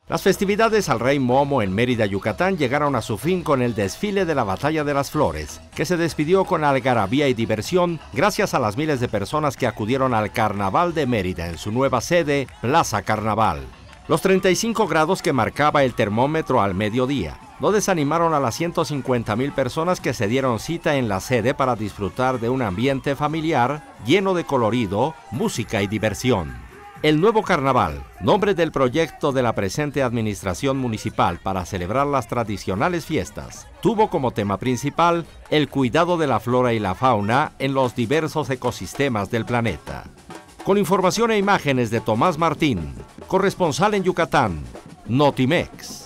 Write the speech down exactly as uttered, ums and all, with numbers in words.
Las festividades al Rey Momo en Mérida, Yucatán, llegaron a su fin con el desfile de la Batalla de las Flores, que se despidió con algarabía y diversión gracias a las miles de personas que acudieron al Carnaval de Mérida en su nueva sede, Plaza Carnaval. Los treinta y cinco grados que marcaba el termómetro al mediodía no desanimaron a las ciento cincuenta mil personas que se dieron cita en la sede para disfrutar de un ambiente familiar lleno de colorido, música y diversión. El nuevo carnaval, nombre del proyecto de la presente administración municipal para celebrar las tradicionales fiestas, tuvo como tema principal el cuidado de la flora y la fauna en los diversos ecosistemas del planeta. Con información e imágenes de Tomás Martín, corresponsal en Yucatán, Notimex.